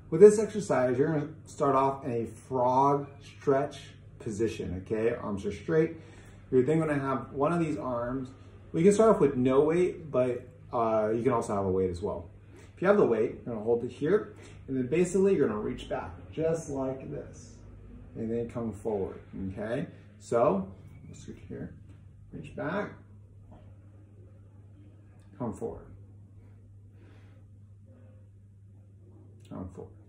With this exercise, you're gonna start off in a frog stretch position, okay? Arms are straight. You're then gonna have one of these arms. We can start off with no weight, but you can also have a weight as well. If you have the weight, you're gonna hold it here, and then basically you're gonna reach back, just like this, and then come forward, okay? So, let's switch here, reach back, come forward, come forward.